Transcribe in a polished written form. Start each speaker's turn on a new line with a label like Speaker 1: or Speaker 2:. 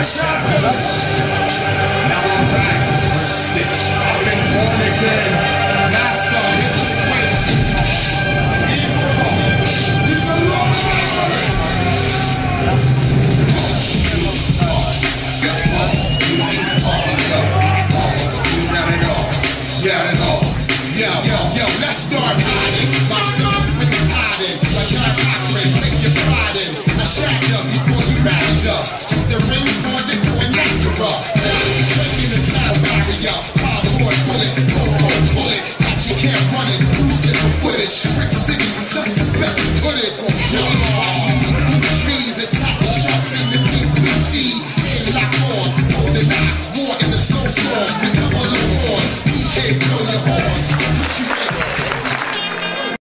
Speaker 1: shackles. Now I'm back. Verse 6. I've been born again. Master, hit the switch. Evil. He's a lover. Yo, let's start hiding. My guns bring us hiding. Like John Cochran, break your pride in. I shacked up before you rallied up. Took the ring for the boy Nakara. Breaking the sound barrier. Hardcore bullet, bullet. Got you can't run it. Who's in the footage? Trick City, suspects put it. Yo, watch me through the trees. Attack the sharks in the deep blue sea. Aim lock on, hold the knife. War in the snowstorm.